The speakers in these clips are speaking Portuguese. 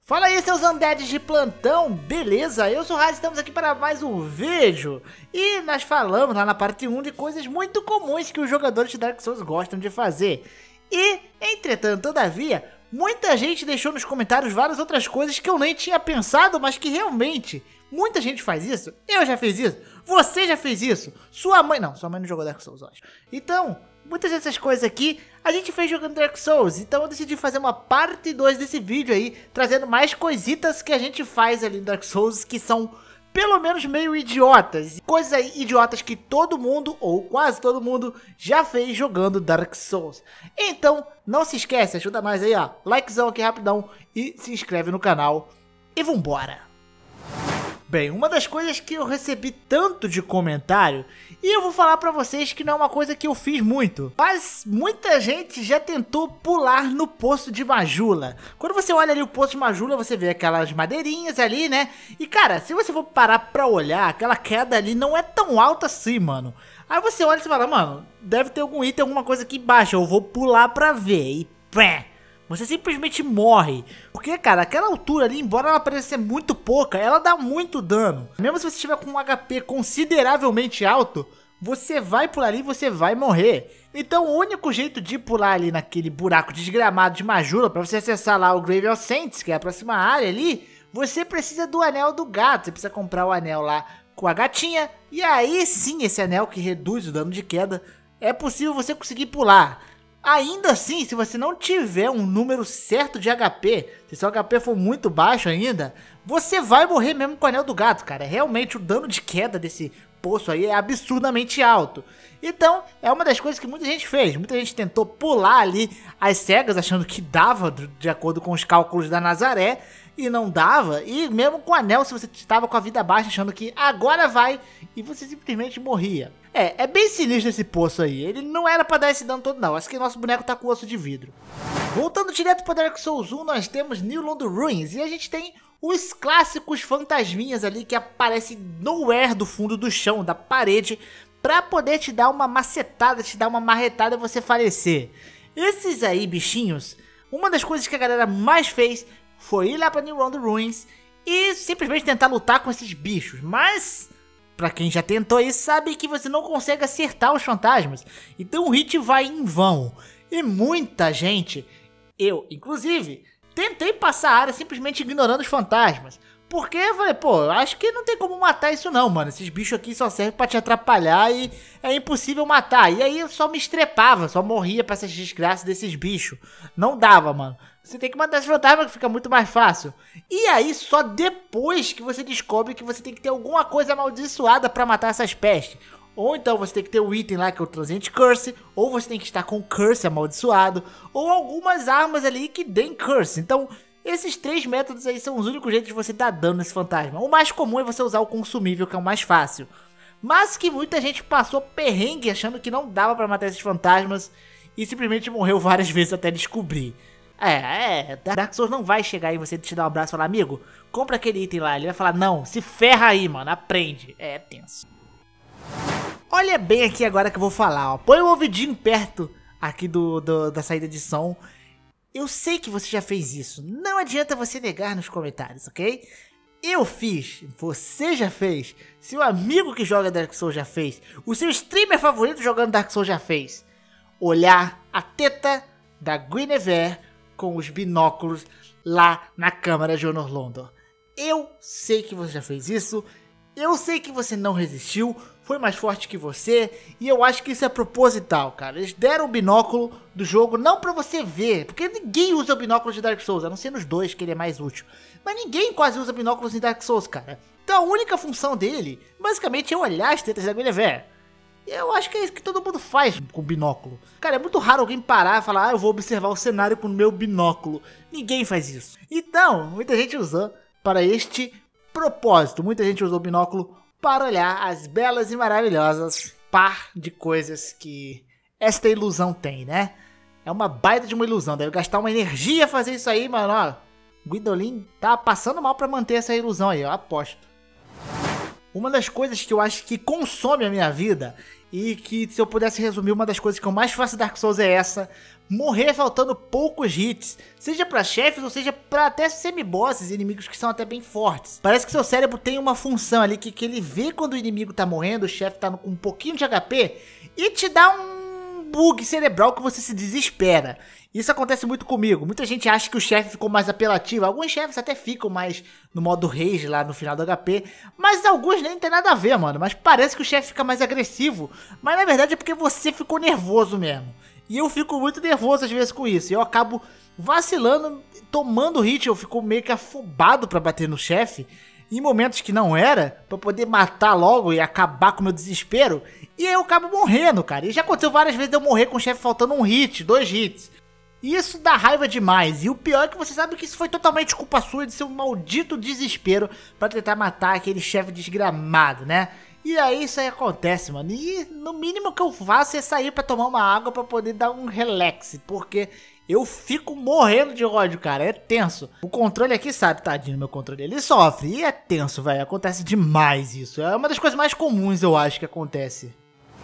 Fala aí, seus undeads de plantão, beleza? Eu sou o Raz, estamos aqui para mais um vídeo. E nós falamos lá na parte 1 de coisas muito comuns que os jogadores de Dark Souls gostam de fazer. E, entretanto, todavia, muita gente deixou nos comentários várias outras coisas que eu nem tinha pensado, mas que realmente muita gente faz isso. Eu já fiz isso, você já fez isso, sua mãe não jogou Dark Souls, eu acho. Então, muitas dessas coisas aqui a gente fez jogando Dark Souls, então eu decidi fazer uma parte 2 desse vídeo aí, trazendo mais coisitas que a gente faz ali em Dark Souls que são pelo menos meio idiotas. Coisas aí idiotas que todo mundo, ou quase todo mundo, já fez jogando Dark Souls. Então, não se esquece, ajuda nós aí, ó, likezão aqui rapidão e se inscreve no canal e vambora! Bem, uma das coisas que eu recebi tanto de comentário, e eu vou falar pra vocês que não é uma coisa que eu fiz muito, mas muita gente já tentou pular no Poço de Majula. Quando você olha ali o Poço de Majula, você vê aquelas madeirinhas ali, né? E cara, se você for parar pra olhar, aquela queda ali não é tão alta assim, mano. Aí você olha e você fala, mano, deve ter algum item, alguma coisa aqui embaixo, eu vou pular pra ver. E pé! Você simplesmente morre. Porque, cara, aquela altura ali, embora ela pareça ser muito pouca, ela dá muito dano. Mesmo se você estiver com um HP consideravelmente alto, você vai pular ali e você vai morrer. Então o único jeito de pular ali naquele buraco desgramado de Majula, pra você acessar lá o Grave of Saints, que é a próxima área ali, você precisa do Anel do Gato. Você precisa comprar o anel lá com a gatinha. E aí sim, esse anel que reduz o dano de queda, é possível você conseguir pular. Ainda assim, se você não tiver um número certo de HP, se seu HP for muito baixo ainda, você vai morrer mesmo com o Anel do Gato, cara. Realmente o dano de queda desse poço aí é absurdamente alto. Então, é uma das coisas que muita gente fez. Muita gente tentou pular ali às cegas, achando que dava, de acordo com os cálculos da Nazaré, e não dava. E mesmo com o anel, se você estava com a vida baixa, achando que agora vai, e você simplesmente morria. É bem sinistro esse poço aí. Ele não era pra dar esse dano todo não. Acho que nosso boneco tá com osso de vidro. Voltando direto para Dark Souls 1, nós temos Nilund Ruins. E a gente tem os clássicos fantasminhas ali que aparecem nowhere do fundo do chão, da parede, pra poder te dar uma macetada, te dar uma marretada e você falecer. Esses aí, bichinhos, uma das coisas que a galera mais fez foi ir lá pra Nilund Ruins e simplesmente tentar lutar com esses bichos. Mas, pra quem já tentou isso, sabe que você não consegue acertar os fantasmas. Então o hit vai em vão. E muita gente, eu inclusive, tentei passar a área simplesmente ignorando os fantasmas. Porque eu falei, pô, acho que não tem como matar isso não, mano. Esses bichos aqui só servem pra te atrapalhar e é impossível matar. E aí eu só me estrepava, só morria pra essas desgraças desses bichos. Não dava, mano. Você tem que matar esses fantasmas que fica muito mais fácil. E aí só depois que você descobre que você tem que ter alguma coisa amaldiçoada pra matar essas pestes. Ou então você tem que ter o item lá que é o Transient Curse, ou você tem que estar com o Curse amaldiçoado, ou algumas armas ali que deem Curse. Então esses três métodos aí são os únicos jeitos de você dar dano nesse fantasma. O mais comum é você usar o consumível, que é o mais fácil. Mas que muita gente passou perrengue achando que não dava pra matar esses fantasmas e simplesmente morreu várias vezes até descobrir. Dark Souls não vai chegar em você te dar um abraço e falar, amigo, compra aquele item lá. Ele vai falar, não, se ferra aí, mano, aprende. É tenso. Olha bem aqui agora que eu vou falar, ó. Põe o ouvidinho perto aqui da saída de som. Eu sei que você já fez isso, não adianta você negar nos comentários, ok? Eu fiz, você já fez, seu amigo que joga Dark Souls já fez, o seu streamer favorito jogando Dark Souls já fez. Olhar a teta da Guinevere com os binóculos lá na câmara de Honor Londor. Eu sei que você já fez isso, eu sei que você não resistiu, foi mais forte que você, e eu acho que isso é proposital, cara. Eles deram o binóculo do jogo não pra você ver, porque ninguém usa o binóculo de Dark Souls, a não ser nos dois que ele é mais útil. Mas ninguém quase usa binóculos em Dark Souls, cara. Então a única função dele, basicamente, é olhar as tetas da Guinevere. E eu acho que é isso que todo mundo faz com o binóculo. Cara, é muito raro alguém parar e falar, eu vou observar o cenário com o meu binóculo. Ninguém faz isso. Então, muita gente usou para este propósito. Muita gente usou o binóculo para olhar as belas e maravilhosas par de coisas que esta ilusão tem, né? É uma baita de uma ilusão, deve gastar uma energia fazer isso aí, mano, ó. Gwyndolin tá passando mal pra manter essa ilusão aí, eu aposto. Uma das coisas que eu acho que consome a minha vida e que se eu pudesse resumir, uma das coisas que eu mais faço em Dark Souls é essa: morrer faltando poucos hits, seja pra chefes ou seja pra até semi-bosses, inimigos que são até bem fortes. Parece que seu cérebro tem uma função ali que ele vê quando o inimigo tá morrendo, o chefe tá com um pouquinho de HP e te dá um bug cerebral que você se desespera. Isso acontece muito comigo. Muita gente acha que o chefe ficou mais apelativo. Alguns chefes até ficam mais no modo rage lá no final do HP. Mas alguns nem tem nada a ver, mano. Mas parece que o chefe fica mais agressivo. Mas na verdade é porque você ficou nervoso mesmo. E eu fico muito nervoso às vezes com isso. Eu acabo vacilando, tomando hit. Eu fico meio que afobado pra bater no chefe em momentos que não era, pra poder matar logo e acabar com o meu desespero. E aí eu acabo morrendo, cara. E já aconteceu várias vezes de eu morrer com o chefe faltando um hit, 2 hits. E isso dá raiva demais. E o pior é que você sabe que isso foi totalmente culpa sua de seu maldito desespero pra tentar matar aquele chefe desgramado, né? E aí isso aí acontece, mano. E no mínimo que eu faço é sair pra tomar uma água pra poder dar um relax. Porque eu fico morrendo de ódio, cara. É tenso. O controle aqui, sabe, tadinho, meu controle, ele sofre. E é tenso, velho. Acontece demais isso. É uma das coisas mais comuns, eu acho, que acontece.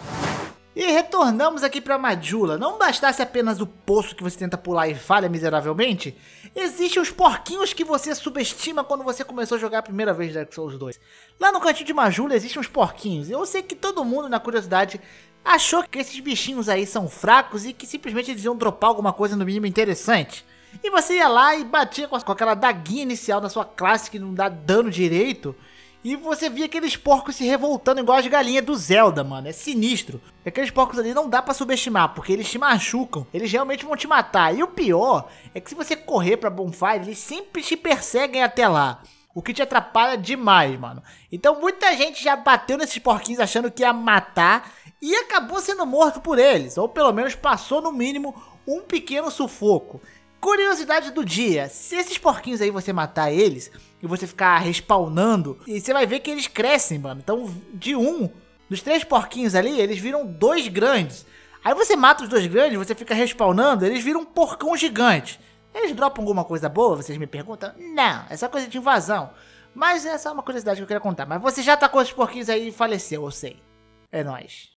E retornamos aqui pra Majula. Não bastasse apenas o poço que você tenta pular e falha miseravelmente, existem os porquinhos que você subestima quando você começou a jogar a primeira vez Dark Souls 2. Lá no cantinho de Majula existem uns porquinhos. Eu sei que todo mundo, na curiosidade, achou que esses bichinhos aí são fracos e que simplesmente eles iam dropar alguma coisa no mínimo interessante. E você ia lá e batia com aquela daguinha inicial da sua classe que não dá dano direito. E você via aqueles porcos se revoltando igual as galinhas do Zelda, mano. É sinistro. Aqueles porcos ali não dá pra subestimar, porque eles te machucam. Eles realmente vão te matar. E o pior é que se você correr pra Bonfire, eles sempre te perseguem até lá. O que te atrapalha demais, mano. Então muita gente já bateu nesses porquinhos achando que ia matar e acabou sendo morto por eles. Ou pelo menos passou no mínimo um pequeno sufoco. Curiosidade do dia: se esses porquinhos aí você matar eles e você ficar respawnando, e você vai ver que eles crescem, mano. Então de dos 3 porquinhos ali, eles viram 2 grandes. Aí você mata os 2 grandes, você fica respawnando, eles viram um porcão gigante. Eles dropam alguma coisa boa, vocês me perguntam? Não, é só coisa de invasão. Mas essa é uma curiosidade que eu queria contar. Mas você já atacou esses porquinhos aí e faleceu, eu sei. É nóis.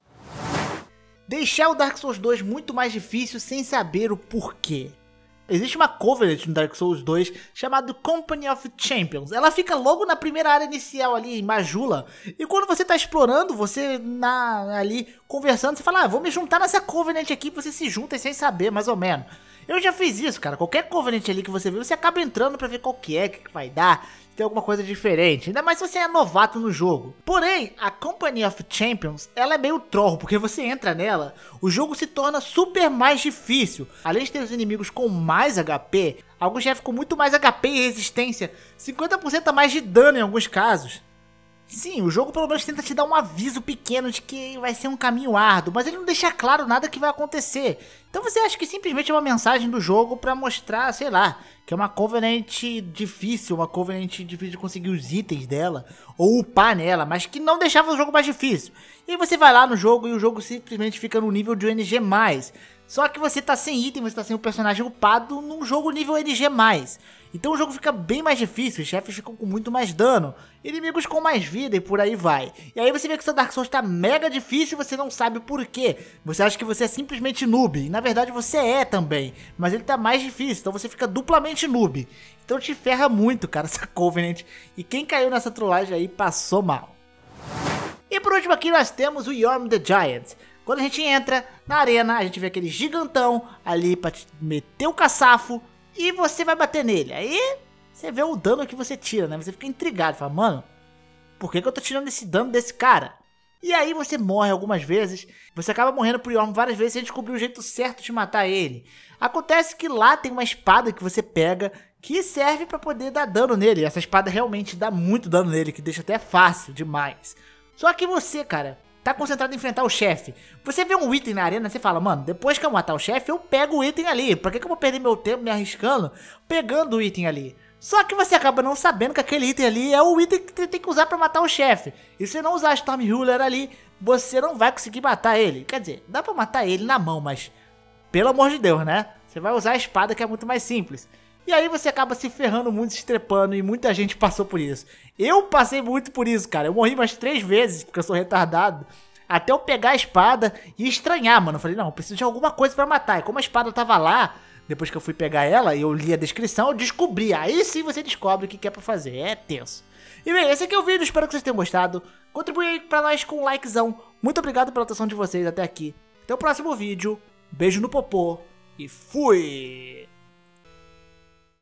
Deixar o Dark Souls 2 muito mais difícil sem saber o porquê. Existe uma Covenant no Dark Souls 2 chamada Company of Champions. Ela fica logo na primeira área inicial ali, em Majula. E quando você tá explorando, você ali conversando, você fala: ah, vou me juntar nessa Covenant aqui. Você se junta sem saber, mais ou menos. Eu já fiz isso, cara. Qualquer Covenant ali que você vê, você acaba entrando pra ver qual que é, o que vai dar. Tem alguma coisa diferente, ainda mais se você é novato no jogo. Porém, a Company of Champions, ela é meio troll, porque você entra nela, o jogo se torna super mais difícil. Além de ter os inimigos com mais HP, alguns chefes com muito mais HP e resistência, 50% a mais de dano em alguns casos. Sim, o jogo pelo menos tenta te dar um aviso pequeno de que vai ser um caminho árduo, mas ele não deixa claro nada que vai acontecer. Então você acha que simplesmente é uma mensagem do jogo pra mostrar, sei lá, que é uma Covenant difícil de conseguir os itens dela, ou upar nela, mas que não deixava o jogo mais difícil. E aí você vai lá no jogo e o jogo simplesmente fica no nível de ONG+. Só que você tá sem item, você tá sem o personagem upado num jogo nível NG+. Então o jogo fica bem mais difícil, os chefes ficam com muito mais dano, inimigos com mais vida e por aí vai. E aí você vê que seu Dark Souls tá mega difícil e você não sabe por quê. Você acha que você é simplesmente noob, e na verdade você é também, mas ele tá mais difícil, então você fica duplamente noob. Então te ferra muito, cara, essa Covenant. E quem caiu nessa trollagem aí passou mal. E por último aqui nós temos o Yhorm the Giant. Quando a gente entra na arena, a gente vê aquele gigantão ali pra te meter o caçafo e você vai bater nele. Aí você vê o dano que você tira, né? Você fica intrigado, fala: mano, por que eu tô tirando esse dano desse cara? E aí você morre algumas vezes, você acaba morrendo pro Yhorm várias vezes sem descobrir o jeito certo de matar ele. Acontece que lá tem uma espada que você pega que serve pra poder dar dano nele. Essa espada realmente dá muito dano nele, que deixa até fácil demais. Só que você, cara, tá concentrado em enfrentar o chefe. Você vê um item na arena, você fala: mano, depois que eu matar o chefe, eu pego o item ali. Pra que eu vou perder meu tempo me arriscando pegando o item ali? Só que você acaba não sabendo que aquele item ali é o item que você tem que usar pra matar o chefe. E se você não usar a Stormruler ali, você não vai conseguir matar ele. Quer dizer, dá pra matar ele na mão, mas pelo amor de Deus, né? Você vai usar a espada, que é muito mais simples. E aí você acaba se ferrando muito, se estrepando, e muita gente passou por isso. Eu passei muito por isso, cara. Eu morri umas 3 vezes, porque eu sou retardado. até eu pegar a espada e estranhar, mano. Eu falei, não, eu preciso de alguma coisa pra matar. E como a espada tava lá, depois que eu fui pegar ela e eu li a descrição, eu descobri. Aí sim você descobre o que é pra fazer, é tenso. E bem, esse aqui é o vídeo, espero que vocês tenham gostado. Contribui aí pra nós com um likezão. Muito obrigado pela atenção de vocês até aqui. Até o próximo vídeo, beijo no popô e fui!